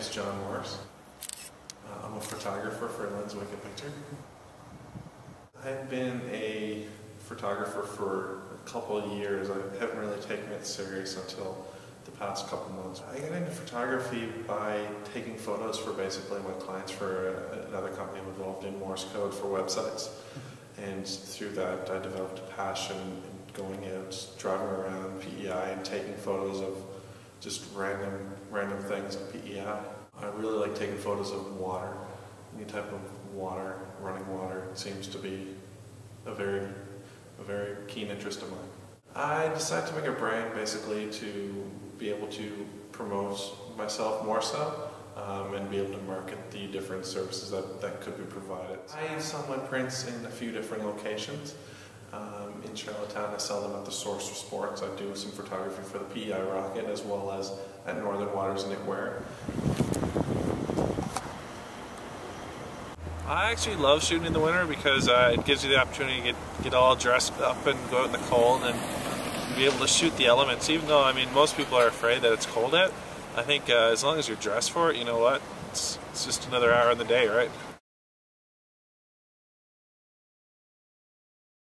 is John Morris. I'm a photographer for Lens Wicked Picture. I've been a photographer for a couple of years. I haven't really taken it serious until the past couple months. I got into photography by taking photos for basically my clients for another company I'm involved in, Morse Code for websites. And through that I developed a passion in going out, driving around PEI and taking photos of just random things on PEI. I really like taking photos of water. Any type of water, running water, seems to be a very keen interest of mine. I decided to make a brand basically to be able to promote myself more so and be able to market the different services that could be provided. I sell my prints in a few different locations. In Charlottetown, I sell them at the Source for Sports. I do some photography for the PEI Rocket as well as at Northern Waters Knitwear. I actually love shooting in the winter because it gives you the opportunity to get all dressed up and go out in the cold and be able to shoot the elements. Even though, I mean, most people are afraid that it's cold out, I think as long as you're dressed for it, you know what, it's just another hour in the day, right?